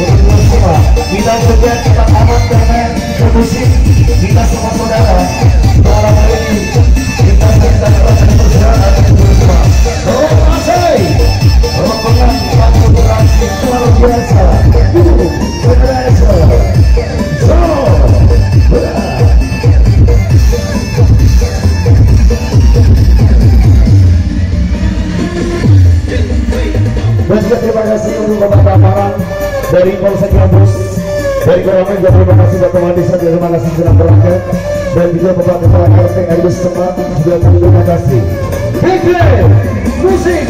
semua kita juga kita aman karena musik kita semua saudara. Malam hari ini kita sedang dalam perjalanan semua. Oh masih rombongan pasukan luar biasa. Berasa. So dan juga terima kasih untuk Bapak Parang dari Polsek Kampus, dari Koramil juga terima kasih Bapak Mandisa, terima kasih sudah berangkat, dan juga Bapak Kepala RT RW setempat juga terima kasih. Bikin musik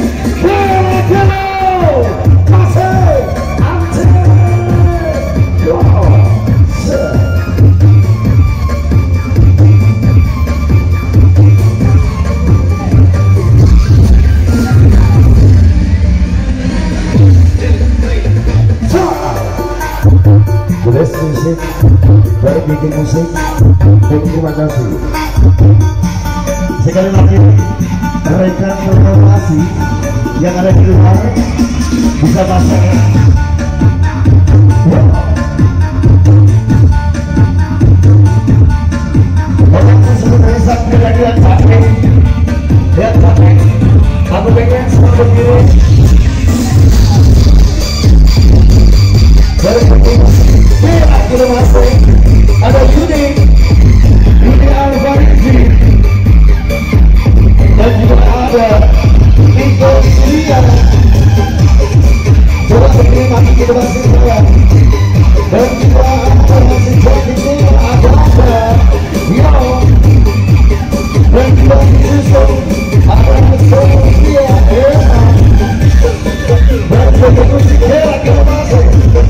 Belo masih anjir. Bless musik dari bikin musik. Terima kasih sekali lagi rekan informasi yang ada di luar bisa masuk. Orang sebenarnya sampai lagi capek, lihat capek. Aku pengen semua berdiri. Dari begini, kita masuk. Ada Yudi Alvarezi, dan juga ada Nico Silia. Coba begini mati kita masih jalan. Dan juga masih jadi ada Yo, dan juga Yusuf ada Sofia Eva, dan juga musik kita masuk.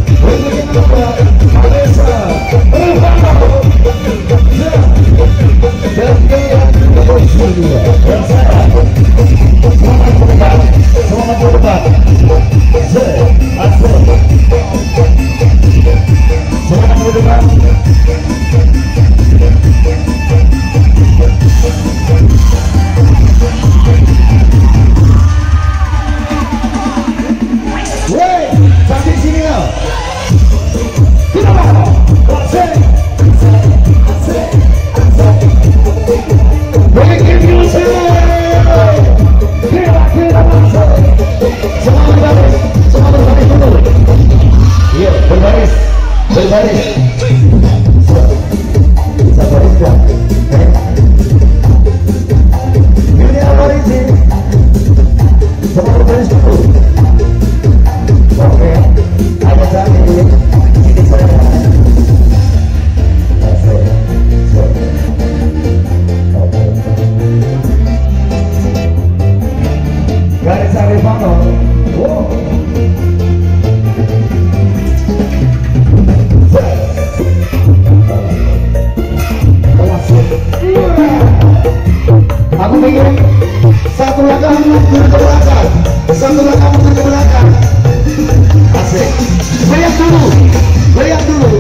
Aku ingin satu langkah mundur ke belakang, satu langkah mundur ke belakang. Asik. Lihat dulu, lihat dulu.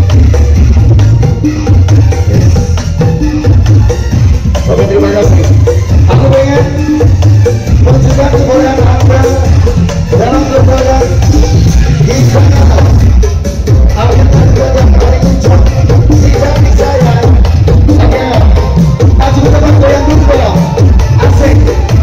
Oke, terima kasih. Aku ingin menunjukkan kepada Anda dalam kepada Isana akan terjadi hari ucap tidak dijaya. Oke, maju ke depan goyang dulu dong. Asik.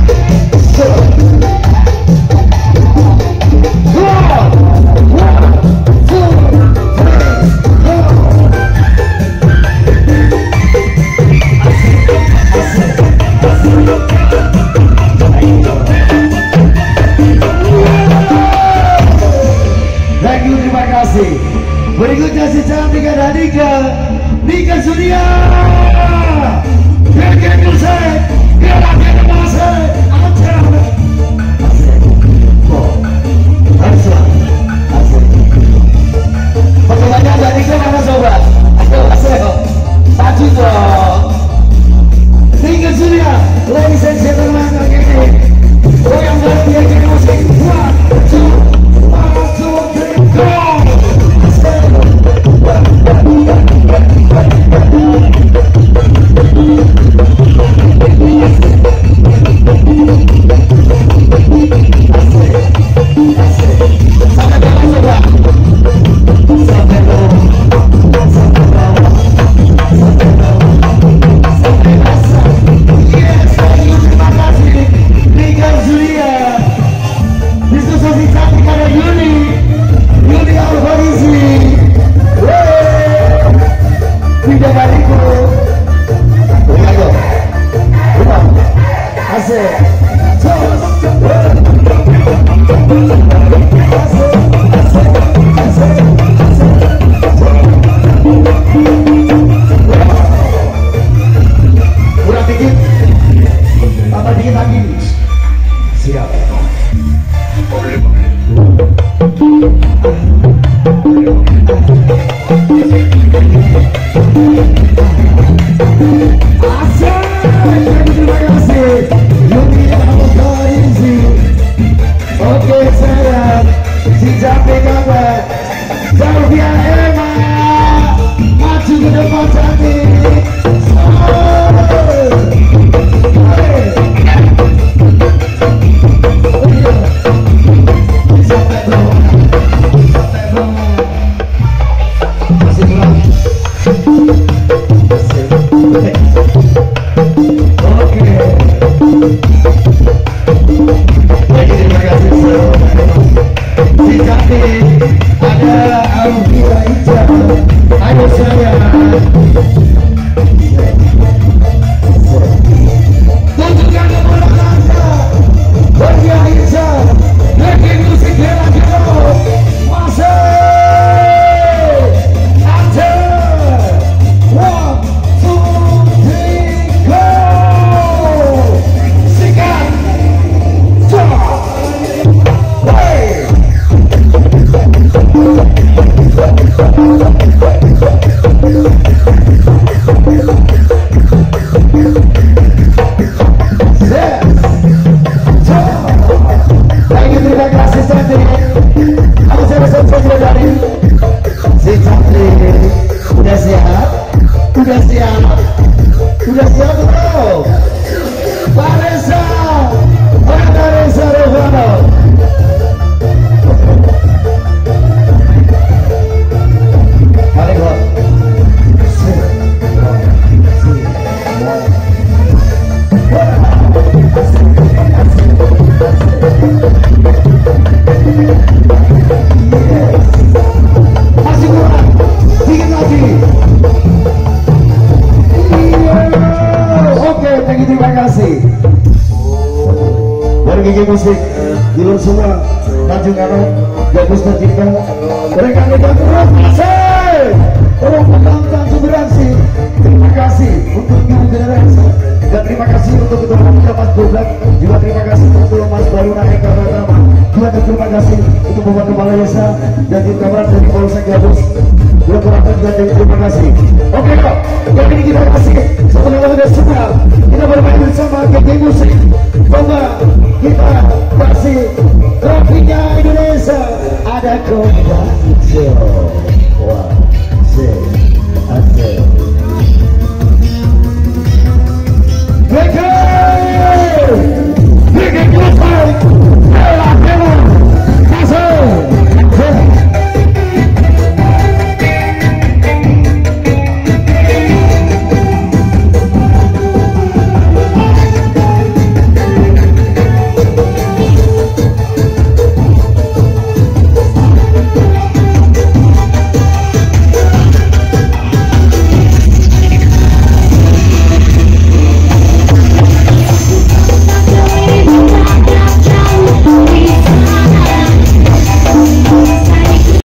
Berikutnya si cantik ada Nika Surya. Biarkan musik, biarkan musik. Pertemuannya ada Nika mana sobat? Ayo, maju dong. Nika Surya, ladies and gentlemen, ini goyang bareng biarkan musik. 1, 2, 1, 2, 3, go. Terima kasih. Oke sayang, si Jambi kabar, Sylvia Emma, maju ke depan cantik. Udah siap belum? Pak Reza, Pak Reza Revano. Mari gua. Masih kurang, dikit lagi. Terima kasih. Dari Gigi Musik, Dilun semua, Tanjung Karang, Gabus Tercipta, mereka kasih. Tolong penonton Suberansi. Terima kasih untuk New Generation dan terima kasih untuk ketua Mas Boblak. Juga terima kasih untuk Mas Baru Naik Karama. Juga terima kasih untuk Bupati Malaysia dan tim kameran dari Polsek Gabus. Juga terima kasih. Oke kok, jadi kita kasih. Setelah sudah suka, kita bermain bersama Gigi Musik. Coba kita kasih trofinya Indonesia. Ada Komika Hijau. Wah, asik.